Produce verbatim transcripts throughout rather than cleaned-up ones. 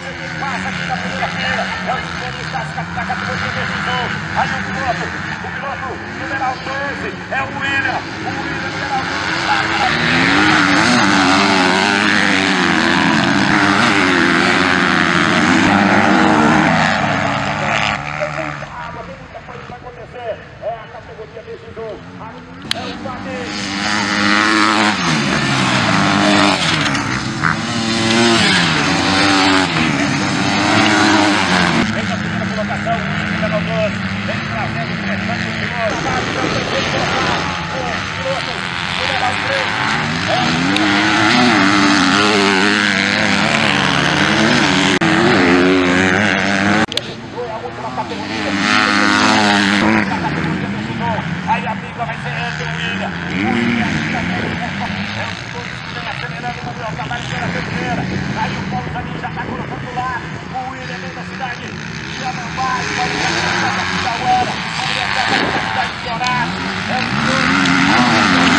passa aqui na primeira fila. É o motorista da categoria decisão. Aí o piloto, o piloto numeral doze, é o William. O William numeral doze. É a categoria decisão. É o Flamengo. Vem na primeira colocação, o número doze. Vem trazendo o pressão do piloto. O piloto, número três. É o piloto. É a última categoria. Aí a briga vai ser entre o William. O William é o segundo que vem acelerando o Gabriel Tavares pela terceira. Aí o Paulo Zanin já está colocando lá. O William vem da cidade de Amambá. O Paulo Zanin da cidade de Tauana. O Gabriel Tavares da cidade de Dourado. É o segundo.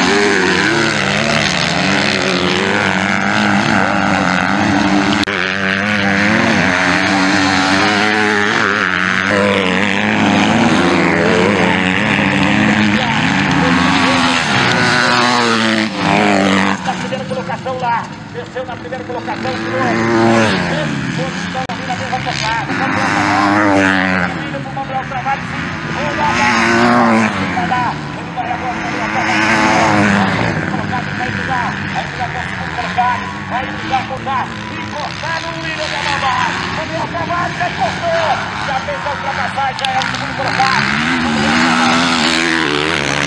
Lá, desceu na primeira colocação, tirou todos estão ali na mesma tocada. Vamos indo para o Gabriel Tavares, sim, vai lá, ele vai agora para o Gabriel Tavares, colocado, ele vai brigar, vai brigar com o segundo colocado, vai brigar com o Gato, encostar no William da Amambá, o Gabriel Tavares encostou, já fez a ultrapassagem, já é o segundo colocado, o Gabriel Tavares.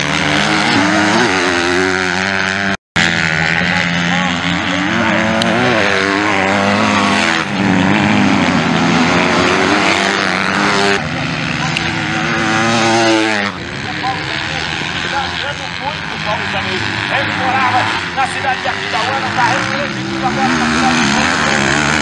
Ele morava na cidade de Aquidauana, está residindo agora na cidade de Porto.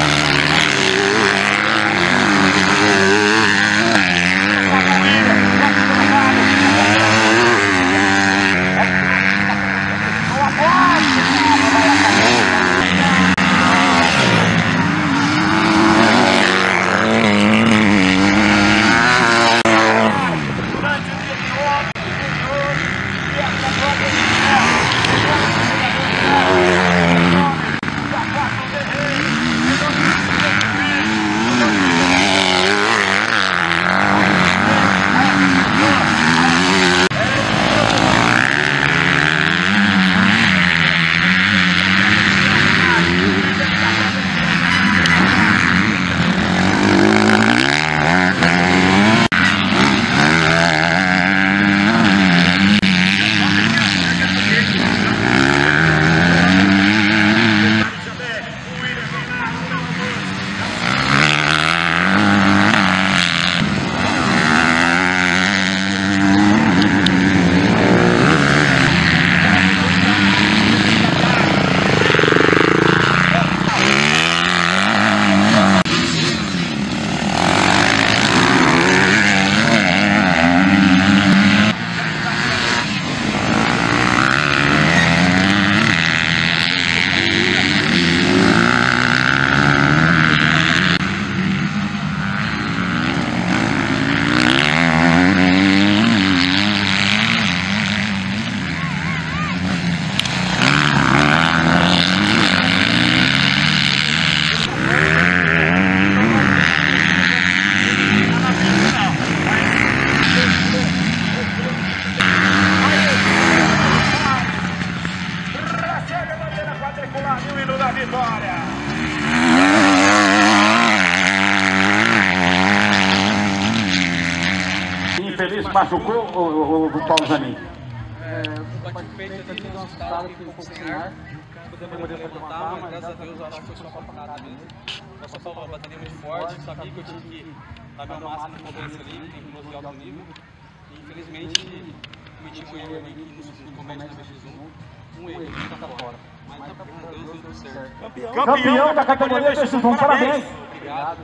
Infeliz machucou o, o, o Paulo Zanin? É, eu participei de um assustado, fiquei um pouco sem ar. Podemos levantar, mas graças a Deus eu acho que foi só para nada mesmo. Eu só uma bateria muito forte, sabia que eu tinha que dar meu máximo de potência ali, tem piloto de alto nível. E infelizmente cometi um erro ali no comédio do B X um, um erro que está fora. Mas graças a Deus deu tudo certo. Campeão, Campeão da categoria B X um, parabéns! Obrigado.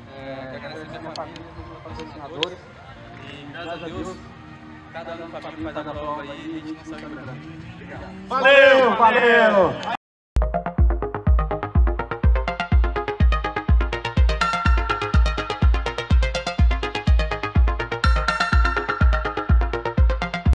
É, agradecer minha família, meus patrocinadores. E graças a Deus, cada um da família faz a prova aí e a gente não sai jogando. Obrigado. Valeu, valeu!